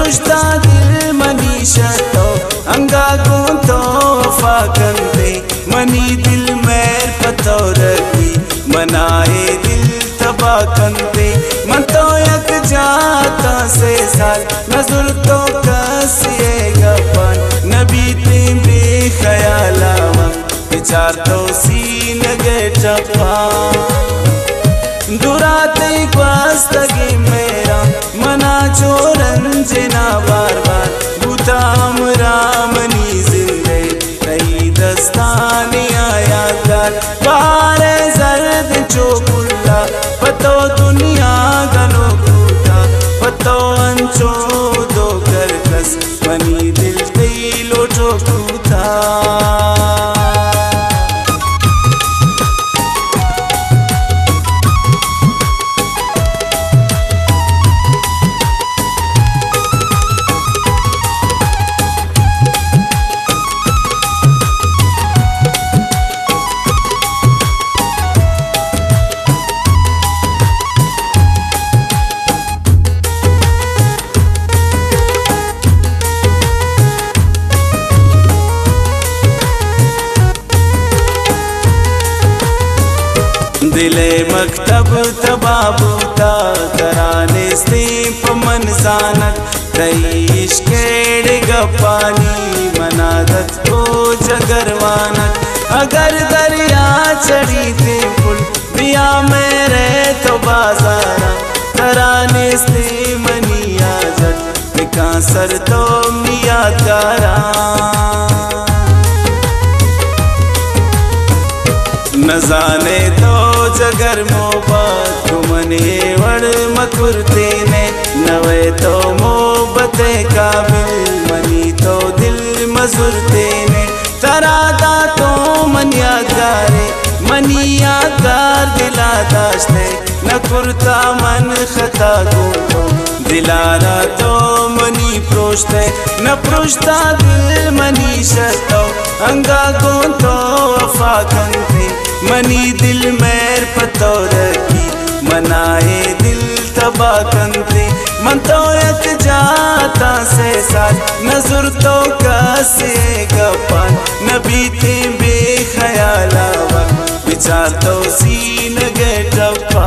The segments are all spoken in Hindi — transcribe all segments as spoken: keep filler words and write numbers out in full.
prushta dil manisha to anga gunto fakante mani dil mer patoraki manaye dil tabakante man to yak jata se sal nazar to kasiyega pan nabi timbe khayalawa विचार तो सीन गे चपा दुराते क्वास्तगी मेरा मना चोरंजना बार बार बुताम रामनी जिंदे कई दस्तानी आया कर बारे जर्द चोपुल्ला पतो दुनिया गनो कूटा पतो अंचो दो कर कस मनी दिल तेलो चोकूता दिले मकतब तबाबूता कराने स्तीप मन सानक तईश्केड़ गपानी मनादत को जगरवानक अगर दरिया चढ़ी थी पुल दिया मेरे तो बाजारा कराने स्ती मनिया जट निका सर तो मिया तारा न जाने तो जगर मोहब्बत घुमने वड़ मकुरते ने नवे तो मोहब्बते काबिल मनी तो दिल मजुरते ने तरादा तो मन यादगारे मनी यादगार दिला दाश्ते न कुर्ता मन खता गुंडो दिलारा तो मनी प्रोश्ते न प्रोश्ता दिल मनी शतो अंगा गुंडो वफा कंते मनी दिल मेर पतोरकी मनाए दिल तबाकंते मन तो एक जाता से साथ नजर तो कासे गपान नबी ते बेख्याला वक्त विचार तो सीन गे टपा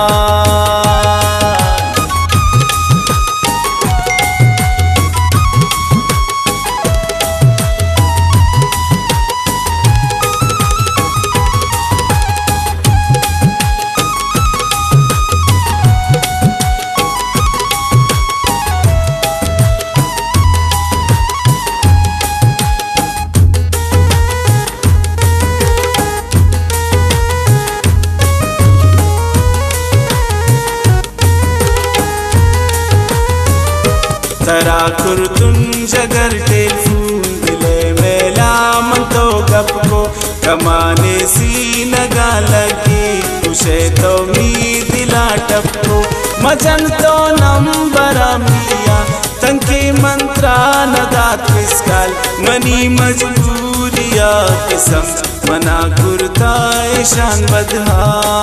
तरा कुर्तुन जगर टेलफून दिले मेला मन तो गप को कमाने सी नगा लगी तुझे तो मी दिला टपको मजन तो नंबरा मिया तंके मंत्रा नदात किसकाल मनी मजबूरिया किसम मना कुर्ता ईशान बदहा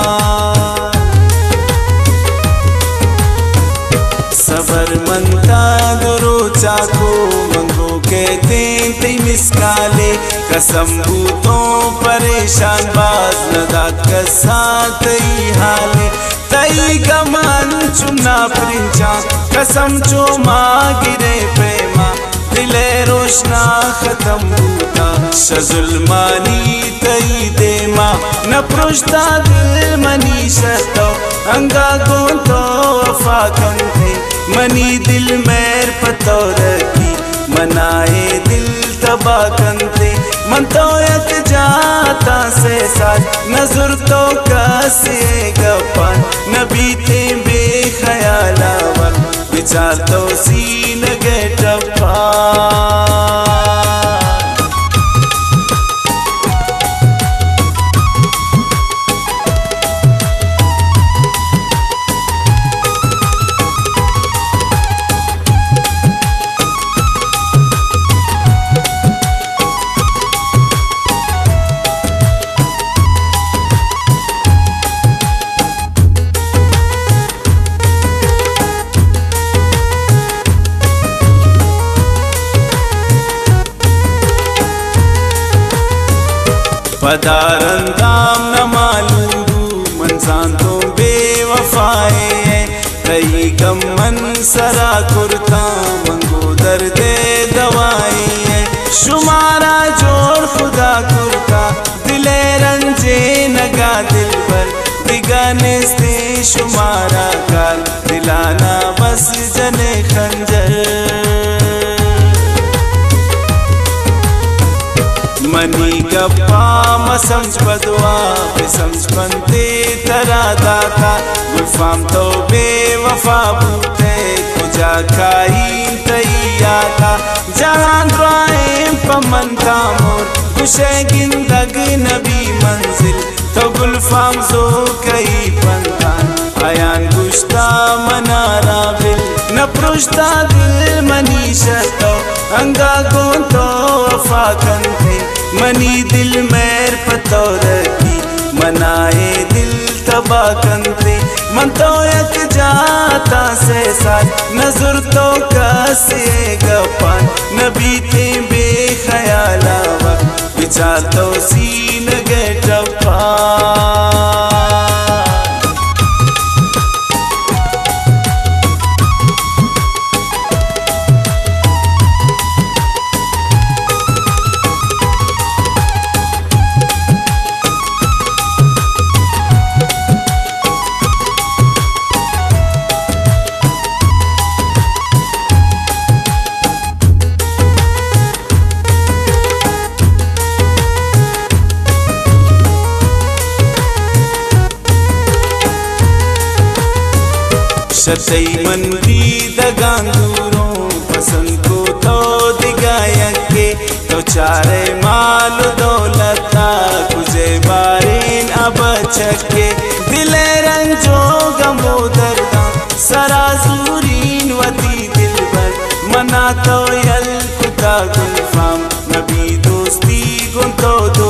सबर मनता दुरो चाको मंगो के ते मिसकाले कसम भूतों परेशान बाज नदात कसात हाले तई गमन चुना प्रिंचा कसम चो मागिरे प्रेमा दिले रोशना खत्म भूता शजुलमानी तई देमा न प्रोश्ता दिल मनी शतो अंगा गोंतो वफा कंते मनी दिल मेर पतोरकी मनाए दिल तबाकंते मन तो एक जाता से साथ नजर तो कासे गपान नबी ते बेख्याला वक्त विचार तो सीन गे टपा पदारंदाम न मालूम मनसान तो बेवफाए रही गम मन सरा कुर्ता मंगो दर्दे दवाई शुमारा जोड़ खुदा कुर्ता दिले रंजे नगा दिल पर दिगाने से शुमारा काल दिलाना बस जने खंजर मनी गप्पा म समझ बदवा बे समझ बनते तरा दाता गुलफाम तो बेवफा बूते तुझा खाई तैया था जहान राए पमन तामोर खुशे गिंदग नबी मंजिल तो गुलफाम जो कई पंतान आयान गुश्ता मनारा बिल न परुश्ता दिल मनीशा तो अंगा गों तो वफा कंते मनी दिल मैर पतो रखी मनाए दिल तबा कंते मन तो एक जाता से साथ नजर तो कसे गपान नबी ते बेख्याला वक्त विचार तो सीन गए टपा शतई मन भी दगांदूरों पसंद को तो दिगाया के तो चारे माल दौलता गुजे बारीन अब छके दिले रंजो गमो दर्दा सराजूरीन वती दिल पर मना तो यल खुदा गुलफाम नबी दोस्ती गुन तो दो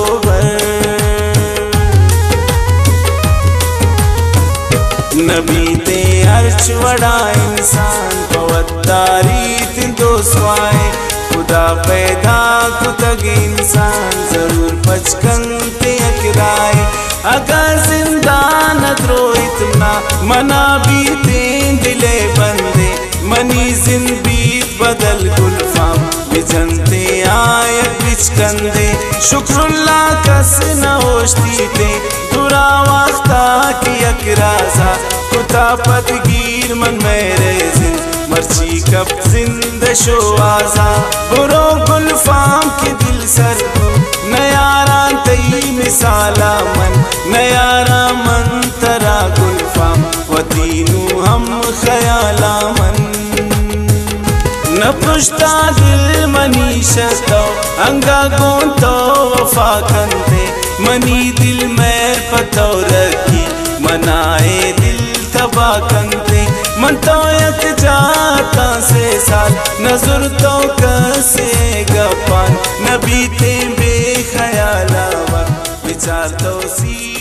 नबी ते अर्च वड़ा इंसान पवतारी तिन दोस्वाए खुदा पैदा कुतग इंसान जरूर बचकन ते अकराए अगर जिंदा न द्रो इतना मना बीते दिले बंदे मनी जिन बीत बदल गुलफाम बिजनते आय बिचकंदे शुक्रुल्ला कस न होश्ती ते दुरा वक्ता की अकराजा कुता पदगीर मन मेरे जिन मर्ची कब जिंद शो आजा बुरो गुलफाम के दिल सर को नयारा तई मिसाला मन नयारा मन तरा गुलफाम वतीनू हम ख्याला मन न पुश्ता दिल मनीशा तो अंगा गों तो वफा कंते मनी दिल मैर पतो रखी मनाए दिल तबा कंते मन तो यक जाता से साल नजर तो कसे गपान नबी ते बेख्याला वक्त विचार तो सी